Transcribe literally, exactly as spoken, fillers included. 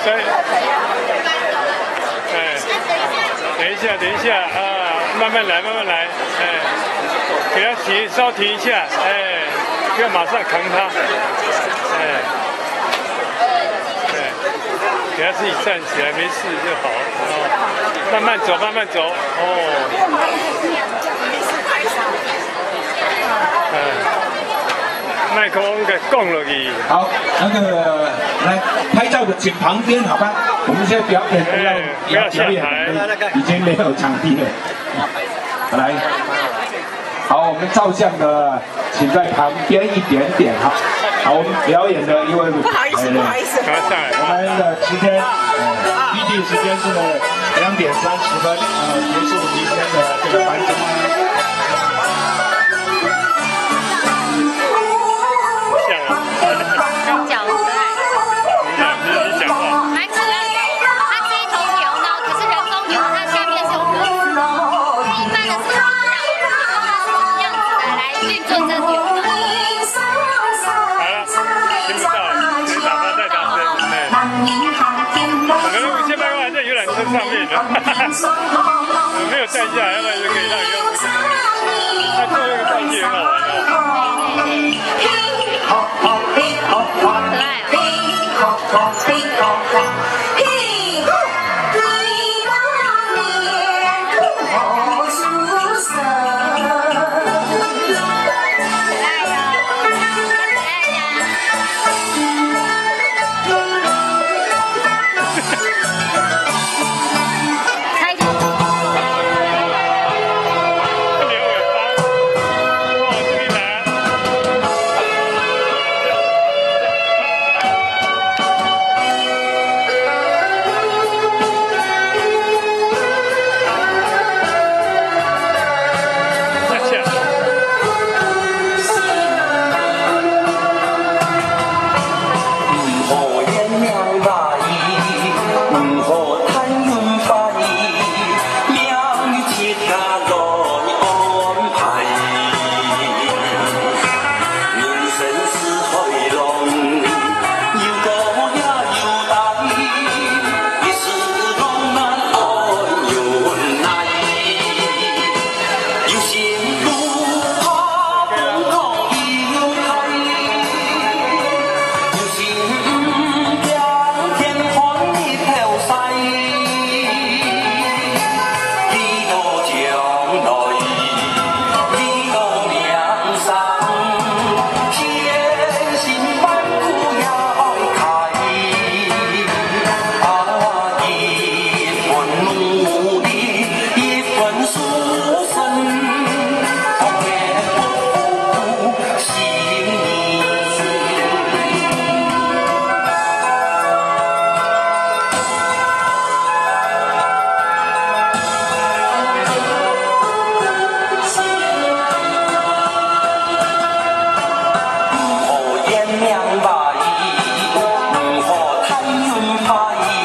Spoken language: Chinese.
再，哎，等一下，等一下啊，慢慢来，慢慢来，哎，给他停，稍停一下，哎，不要马上扛他，哎，哎，给他自己站起来，没事就好，哦，慢慢走，慢慢走，哦。 麦克风给供了去。 好，那个来拍照的请旁边，好吧？我们现在表演要要表演，已经没有场地了。来，好，我们照相的请在旁边一点点哈。好，我们表演的因为不好意思，不好意思， 我们的时间呃预定时间是两点三十分，呃，结束今天的这个颁奖。 上面的，我没有带下来，要不然就可以让用。他做那个道具很好玩哦。好好好好，可爱哦。 两百，唔可贪运快。